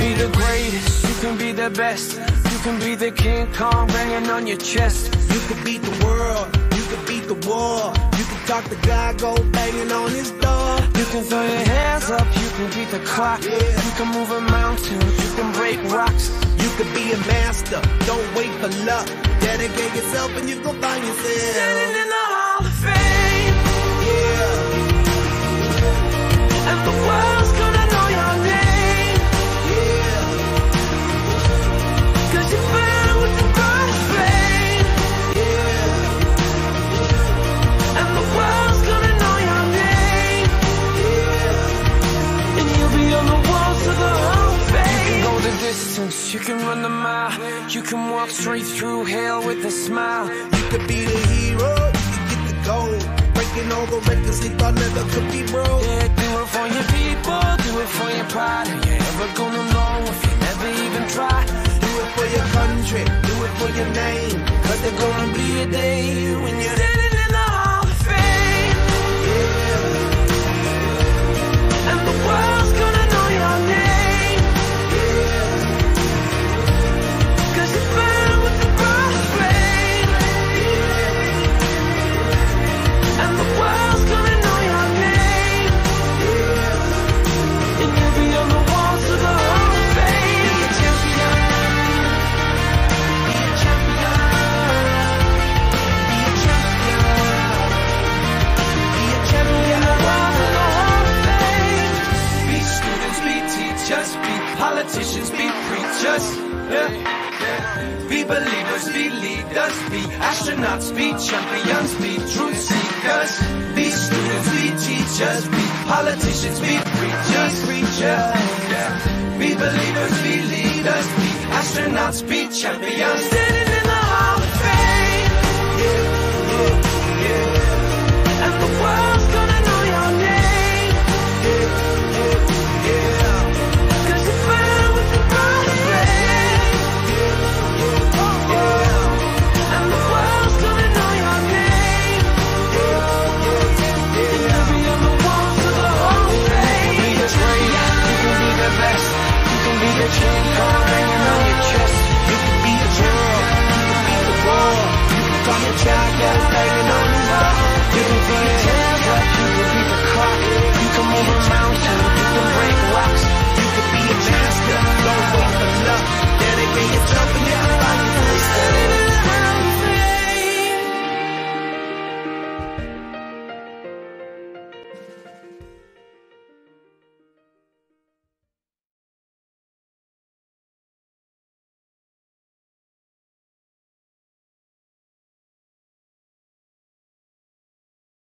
be the greatest, you can be the best. You can be the King Kong banging on your chest. You can beat the world, you can beat the war. You can talk to God, go banging on his door. You can throw your hands up, you can beat the clock. You can move a mountain, you can break rocks. You can be a master, don't wait for luck. Dedicate yourself and you gon' find yourself standing in the Hall of Fame. Yeah. And the world's gonna know your name. Yeah. Cause you burn with the bright flame. Yeah. And the world's gonna know your name. Yeah. And you'll be on the walls of the Hall of Fame. You can go the distance, you can run the mile. You can walk straight through hell with a smile. You could be the hero, you can get the gold. Breaking all the records they thought never could be broke. Yeah, do it for your people, do it for your pride. Are you ever gonna know if you never even try? Do it for your country, do it for your name. Cause there's gonna be a day when you're standing in the Hall of Fame. Yeah. And the world's gonna know your name. Yeah. Cause you burn with the bright flame. Yeah. And the world's gonna know your name. Yeah. And you'll be on the walls of the Hall of Fame. Be a champion. Be a champion. Be a champion. Be a champion. The walls of the Hall of Fame. Be students, be teachers, be politicians, be preachers. Yeah. Be believers, be leaders, be astronauts, be champions, be truth seekers. Be students, be teachers, be politicians, be preachers. Yeah. Be believers, be leaders, be astronauts, be champions.